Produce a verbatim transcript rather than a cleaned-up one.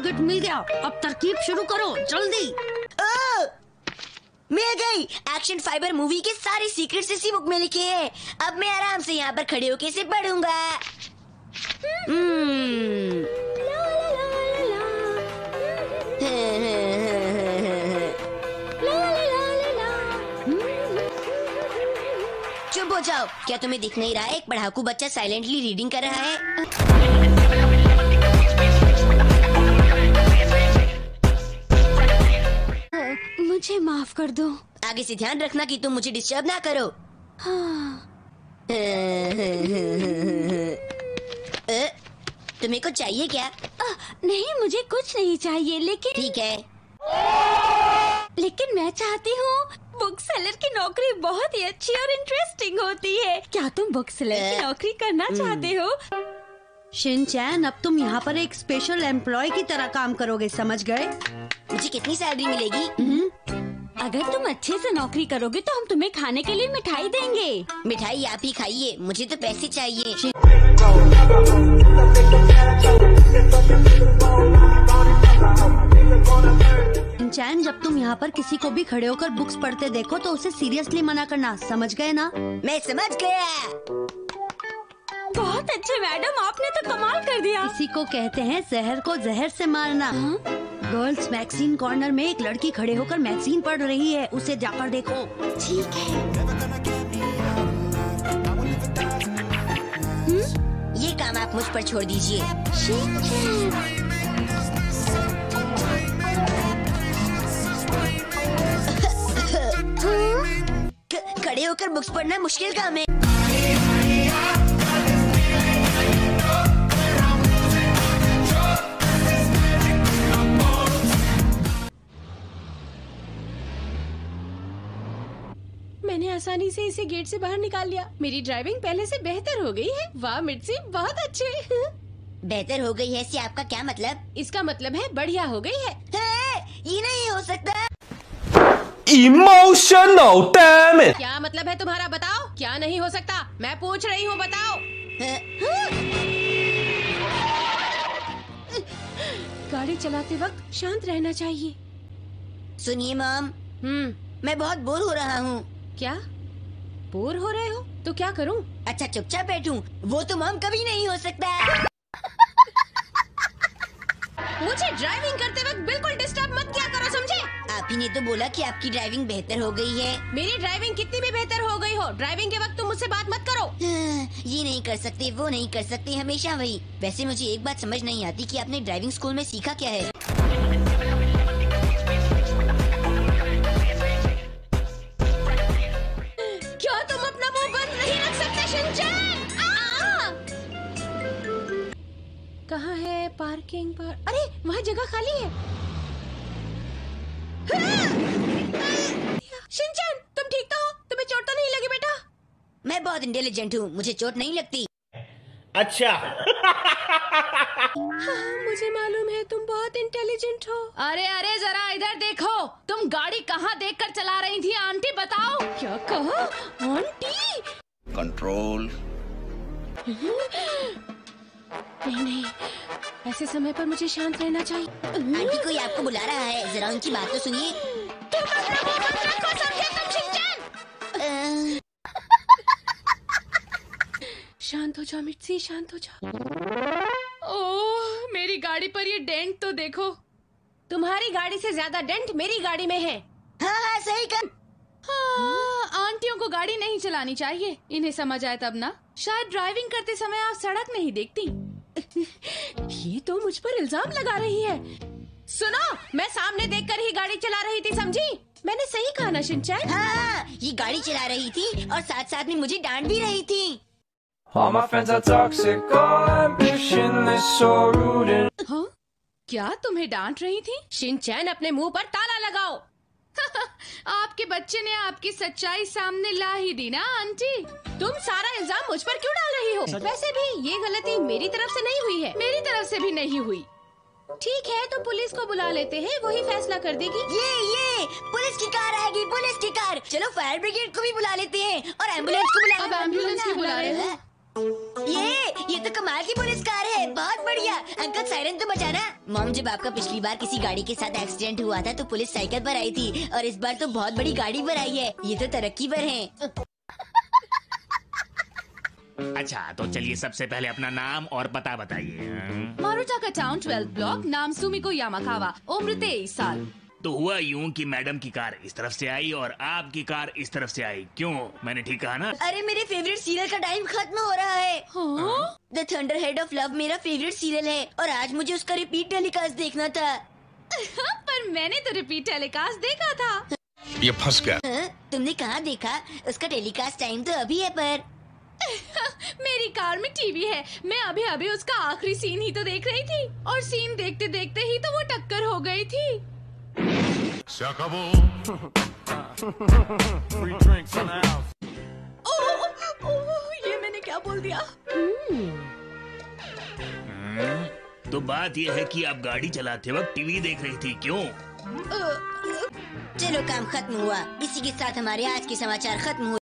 Target मिल गया, अब तरकीब शुरू करो जल्दी। ओ, मिल गई। एक्शन फाइबर मूवी के सारे सीक्रेट्स इसी बुक में लिखे हैं। अब मैं आराम से यहाँ पर खड़े होके इसे पढ़ूंगा। हम्म। चुप हो जाओ। क्या तुम्हें दिख नहीं रहा है एक पढ़ाकू बच्चा साइलेंटली रीडिंग कर रहा है? मुझे माफ कर दो। आगे से ध्यान रखना कि तुम मुझे डिस्टर्ब ना करो। हाँ। तुम्हें कुछ चाहिए क्या? आ, नहीं, मुझे कुछ नहीं चाहिए, लेकिन ठीक है। लेकिन मैं चाहती हूँ, बुक सेलर की नौकरी बहुत ही अच्छी और इंटरेस्टिंग होती है। क्या तुम बुक सेलर की नौकरी करना चाहते हो? शिनचैन, अब तुम यहाँ पर एक स्पेशल एम्प्लॉय की तरह काम करोगे, समझ गए? मुझे कितनी सैलरी मिलेगी? अगर तुम अच्छे से नौकरी करोगे तो हम तुम्हें खाने के लिए मिठाई देंगे। मिठाई आप ही खाइए, मुझे तो पैसे चाहिए। शिनचैन, जब तुम यहाँ पर किसी को भी खड़े होकर बुक्स पढ़ते देखो तो उसे सीरियसली मना करना, समझ गए ना? मैं समझ गया। बहुत अच्छे मैडम, आपने तो कमाल कर दिया। इसी को कहते हैं जहर को जहर से मारना। गर्ल्स मैगजीन कॉर्नर में एक लड़की खड़े होकर मैगजीन पढ़ रही है, उसे जाकर देखो। ठीक है। ये काम आप मुझ पर छोड़ दीजिए। खड़े होकर बुक्स पढ़ना मुश्किल काम है। मैंने आसानी से इसे गेट से बाहर निकाल लिया। मेरी ड्राइविंग पहले से बेहतर हो गई है। वाह मिर्ची, बहुत अच्छे। बेहतर हो गई है इससे आपका क्या मतलब? इसका मतलब है बढ़िया हो गई है। है, ये नहीं हो सकता। Emotional damn it! क्या मतलब है तुम्हारा, बताओ। क्या नहीं हो सकता? मैं पूछ रही हूँ, बताओ। गाड़ी चलाते वक्त शांत रहना चाहिए। सुनिए मॉम, हम्म मैं बहुत बोर हो रहा हूँ। क्या बोर हो रहे हो? तो क्या करूँ? अच्छा चुपचाप बैठूं? वो तो मॉम कभी नहीं हो सकता। मुझे ड्राइविंग करते वक्त बिल्कुल डिस्टर्ब मत किया करो, समझे? आप ही ने तो बोला कि आपकी ड्राइविंग बेहतर हो गई है। मेरी ड्राइविंग कितनी भी बेहतर हो गई हो, ड्राइविंग के वक्त तुम मुझसे बात मत करो। ये नहीं कर सकते, वो नहीं कर सकते, हमेशा वही। वैसे मुझे एक बात समझ नहीं आती कि आपने ड्राइविंग स्कूल में सीखा क्या है? क्या तुम अपना मुंह बंद नहीं रख सकते शिनचैन? कहाँ है पार्किंग पर? अरे वहाँ जगह खाली है। शिनचैन, तुम ठीक तो हो? तुम्हें चोट तो नहीं लगी बेटा? मैं बहुत इंटेलिजेंट हूँ, मुझे चोट नहीं लगती। अच्छा। हाँ, मुझे मालूम है तुम बहुत इंटेलिजेंट हो। अरे अरे जरा इधर देखो, तुम गाड़ी कहाँ देखकर चला रही थी आंटी, बताओ। क्या कहा आंटी? कंट्रोल। नहीं नहीं, ऐसे समय पर मुझे शांत रहना चाहिए। आंटी कोई आपको बुला रहा है, जरा उनकी बात तो सुनिए। शांत हो जाओ मिर्ची, शांत हो जाओ। ओह, मेरी गाड़ी पर ये डेंट तो देखो। तुम्हारी गाड़ी से ज्यादा डेंट मेरी गाड़ी में है। हाँ हाँ सही कर। हाँ, आंटियों को गाड़ी नहीं चलानी चाहिए, इन्हें समझ आए तब ना। शायद ड्राइविंग करते समय आप सड़क नहीं देखती। ये तो मुझ पर इल्जाम लगा रही है। सुनो, मैं सामने देखकर ही गाड़ी चला रही थी, समझी? मैंने सही कहा ना शिनचैन? हाँ, ये गाड़ी चला रही थी और साथ साथ में मुझे डांट भी रही थी। All my friends are toxic, all ambitionless, so rude and... हाँ? क्या तुम्हें डांट रही थी? शिनचैन, अपने मुंह पर ताला लगाओ। आपके बच्चे ने आपकी सच्चाई सामने ला ही दी ना आंटी। तुम सारा इल्जाम मुझ पर क्यों डाल रही हो? वैसे भी ये गलती मेरी तरफ से नहीं हुई है। मेरी तरफ से भी नहीं हुई। ठीक है, तो पुलिस को बुला लेते हैं, वही फैसला कर देगी। ये ये पुलिस की कार आएगी, पुलिस की कार। चलो फायर ब्रिगेड को भी बुला लेते हैं और एम्बुलेंस को बुला। अब एम्बुलेंस भी बुला रहे हैं। ये ये तो कमाल की पुलिस कार है, बहुत बढ़िया। अंकल सायरन तो बजाना। मॉम, जब आपका पिछली बार किसी गाड़ी के साथ एक्सीडेंट हुआ था तो पुलिस साइकिल पर आई थी और इस बार तो बहुत बड़ी गाड़ी पर आई है। ये तो तरक्की पर है। अच्छा तो चलिए सबसे पहले अपना नाम और पता बताइए। मारुताका टाउन ट्वेल्थ ब्लॉक, नाम सुमिको यामाकावा, उम्र तेईस साल। तो हुआ यूं कि मैडम की कार इस तरफ से आई और आपकी कार इस तरफ से आई। क्यों, मैंने ठीक कहा ना? अरे मेरे फेवरेट सीरियल का टाइम खत्म हो रहा है। द थंडरहेड ऑफ लव मेरा फेवरेट सीरियल है और आज मुझे उसका रिपीट टेलीकास्ट देखना था। पर मैंने तो रिपीट टेलीकास्ट देखा था। ये फंस गया। हाँ? तुमने कहाँ देखा? उसका टेलीकास्ट टाइम तो अभी है पर। मेरी कार में टीवी है। मैं अभी अभी उसका आखिरी सीन ही तो देख रही थी और सीन देखते देखते ही तो वो टक्कर हो गई थी। Se acabó. Free drinks in the house. ओह, ओह, ये मैंने क्या बोल दिया? तो बात यह है कि आप गाड़ी चलाते वक्त टीवी देख रही थी। क्यों? चलो काम खत्म हुआ। इसी के साथ हमारे आज के समाचार खत्म हुए।